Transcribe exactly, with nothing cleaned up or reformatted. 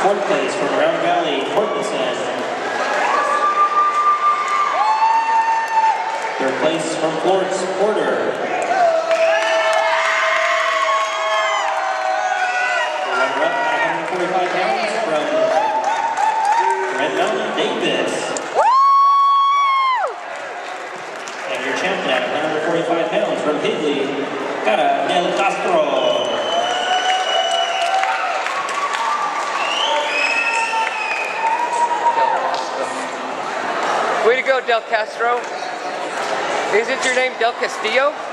Fourth place from Round Valley, Portland. Third place from Florence, Porter. Runner-up at one hundred forty-five pounds from Red Mountain, Davis. And your champion at one hundred forty-five pounds from Higley, Cara Del Castro. Way to go, Del Castro. Isn't your name Del Castillo?